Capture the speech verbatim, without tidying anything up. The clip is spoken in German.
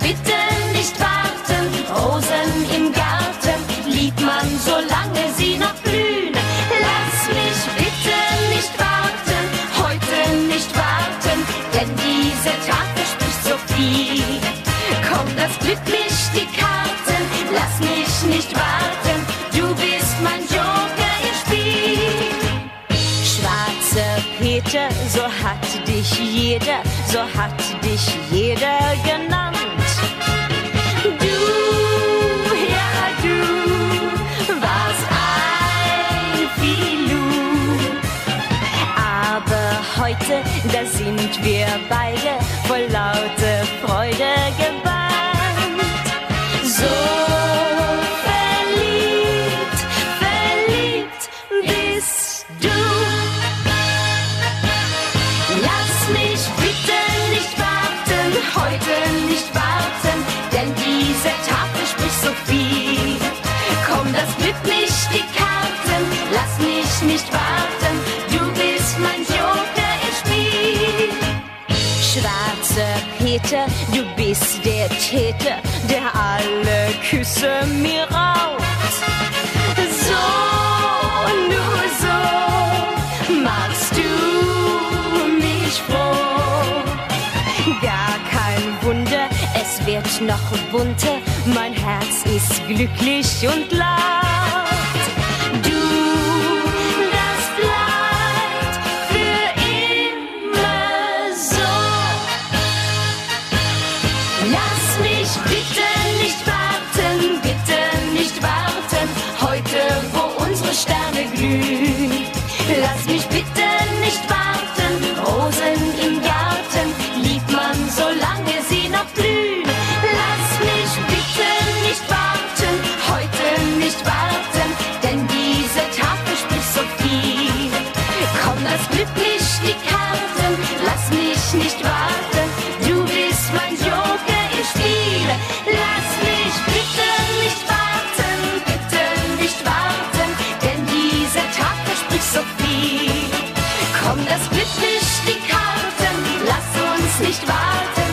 bitte nicht warten, Rosen im Garten liebt man, solange sie noch blühen. Lass mich bitte nicht warten, heute nicht warten, denn dieser Tag verspricht so viel. Komm, das Glück mischt die Karten, lass mich nicht warten, du bist mein Joker im Spiel. Schwarzer Peter, so hat dich jeder, so hat dich jeder genannt. Du, ja du, warst ein Filou. Aber heute, da sind wir beide voll lauter Freude gebannt. So verliebt, verliebt bist du. Lass mich bitte nicht warten, heute nicht warten, denn dieser Tag verspricht so viel. Komm, das Glück mischt die Karten, lass mich nicht warten, du bist mein Joker im Spiel. Schwarzer Peter, du bist der Täter, der alle Küsse mir raubt. So, nur so machst du mich froh. Gar kein Wunder, es wird noch bunter, mein Herz ist glücklich und laut. Du, das bleibt für immer so. Lass mich bitte nicht warten, bitte nicht warten, heute wo unsere Sterne glühen. Lass mich bitte nicht warten, Rosen im Garten liebt man, solange sie noch blühen. Lass mich bitte nicht warten, heute nicht warten, denn dieser Tag verspricht so viel. Komm, das Glück mischt die Karten, lass mich nicht warten, du bist mein Joker im Spiel. Lass mich bitte nicht warten, bitte nicht warten, denn dieser Tag verspricht so viel. Komm, das Glück mischt die Karten, lass uns nicht warten.